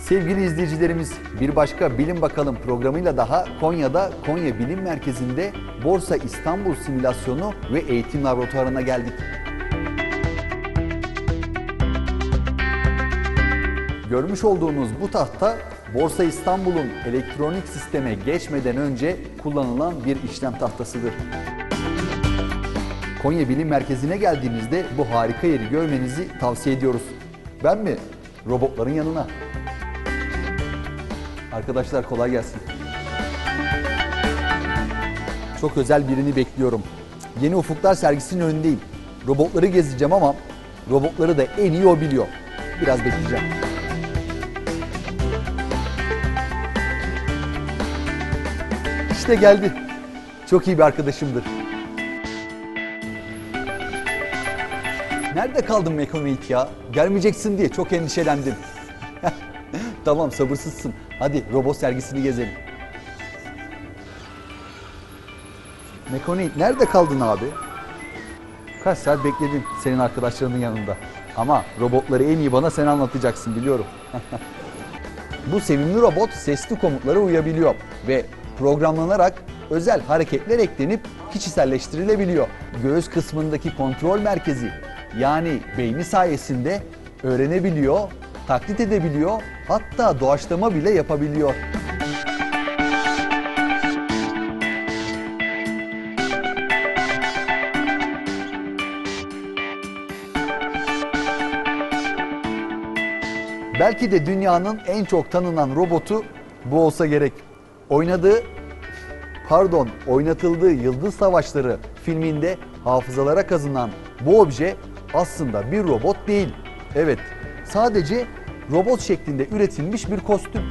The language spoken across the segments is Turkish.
Sevgili izleyicilerimiz, bir başka Bilin Bakalım programıyla daha Konya'da Konya Bilim Merkezi'nde Borsa İstanbul simülasyonu ve eğitim laboratuvarına geldik. Görmüş olduğunuz bu tahta Borsa İstanbul'un elektronik sisteme geçmeden önce kullanılan bir işlem tahtasıdır. Konya Bilim Merkezi'ne geldiğimizde bu harika yeri görmenizi tavsiye ediyoruz. Ben mi? Robotların yanına. Arkadaşlar kolay gelsin. Çok özel birini bekliyorum. Yeni Ufuklar sergisinin önündeyim. Robotları gezeceğim ama robotları da en iyi o biliyor. Biraz bekleyeceğim. İşte geldi. Çok iyi bir arkadaşımdır. Nerede kaldın Mekonoid ya? Gelmeyeceksin diye çok endişelendim. Tamam, sabırsızsın. Hadi robot sergisini gezelim. Mekonoid, nerede kaldın abi? Kaç saat bekledim senin arkadaşlarının yanında. Ama robotları en iyi bana sen anlatacaksın, biliyorum. Bu sevimli robot sesli komutlara uyabiliyor ve programlanarak özel hareketler eklenip kişiselleştirilebiliyor. Göğüs kısmındaki kontrol merkezi, yani beyni sayesinde öğrenebiliyor, taklit edebiliyor, hatta doğaçlama bile yapabiliyor. Belki de dünyanın en çok tanınan robotu bu olsa gerek. Oynatıldığı Yıldız Savaşları filminde hafızalara kazınan bu obje aslında bir robot değil. Evet, sadece robot şeklinde üretilmiş bir kostüm.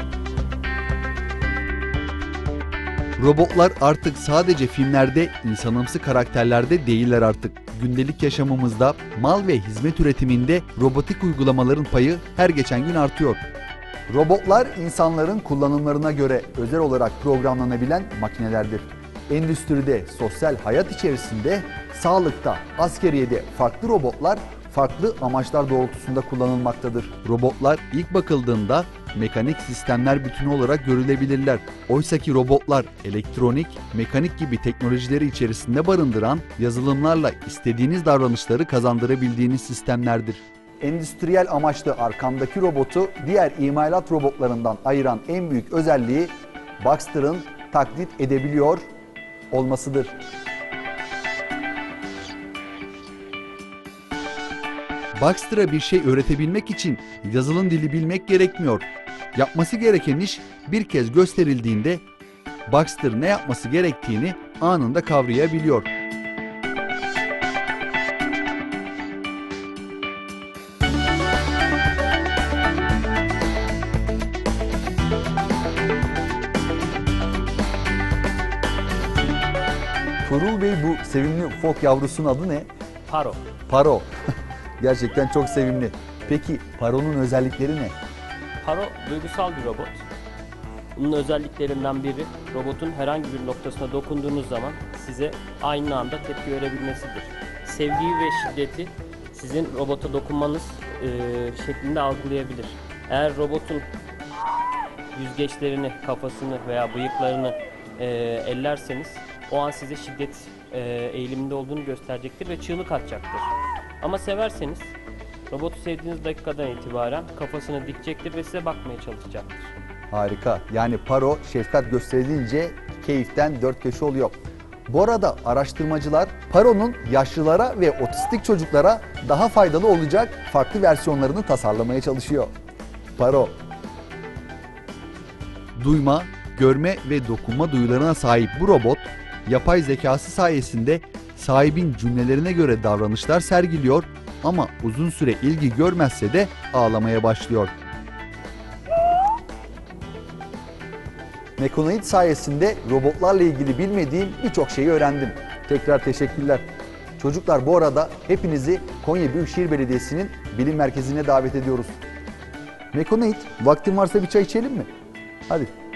Robotlar artık sadece filmlerde, insanımsı karakterlerde değiller artık. Gündelik yaşamımızda, mal ve hizmet üretiminde robotik uygulamaların payı her geçen gün artıyor. Robotlar insanların kullanımlarına göre özel olarak programlanabilen makinelerdir. Endüstride, sosyal hayat içerisinde, sağlıkta, askeriyede farklı robotlar farklı amaçlar doğrultusunda kullanılmaktadır. Robotlar ilk bakıldığında mekanik sistemler bütünü olarak görülebilirler. Oysaki robotlar elektronik, mekanik gibi teknolojileri içerisinde barındıran yazılımlarla istediğiniz davranışları kazandırabildiğiniz sistemlerdir. Endüstriyel amaçlı arkamdaki robotu diğer imalat robotlarından ayıran en büyük özelliği Baxter'ın taklit edebiliyor olmasıdır. Baxter'a bir şey öğretebilmek için yazılım dili bilmek gerekmiyor. Yapması gereken iş bir kez gösterildiğinde Baxter ne yapması gerektiğini anında kavrayabiliyor. Tuğrul Bey, bu sevimli fok yavrusunun adı ne? Paro. Paro. Gerçekten çok sevimli. Peki Paro'nun özellikleri ne? Paro duygusal bir robot. Bunun özelliklerinden biri robotun herhangi bir noktasına dokunduğunuz zaman size aynı anda tepki verebilmesidir. Sevgiyi ve şiddeti sizin robota dokunmanız şeklinde algılayabilir. Eğer robotun yüzgeçlerini, kafasını veya bıyıklarını ellerseniz o an size şiddet eğiliminde olduğunu gösterecektir ve çığlık atacaktır. Ama severseniz robotu sevdiğiniz dakikadan itibaren kafasını dikecektir ve size bakmaya çalışacaktır. Harika. Yani Paro şefkat gösterilince keyiften dört köşe oluyor. Bu arada araştırmacılar Paro'nun yaşlılara ve otistik çocuklara daha faydalı olacak farklı versiyonlarını tasarlamaya çalışıyor. Paro. Duyma, görme ve dokunma duyularına sahip bu robot, yapay zekası sayesinde sahibin cümlelerine göre davranışlar sergiliyor ama uzun süre ilgi görmezse de ağlamaya başlıyor. Mekonoid sayesinde robotlarla ilgili bilmediğim birçok şeyi öğrendim. Tekrar teşekkürler. Çocuklar, bu arada hepinizi Konya Büyükşehir Belediyesi'nin bilim merkezine davet ediyoruz. Mekonoid, vaktin varsa bir çay içelim mi? Hadi.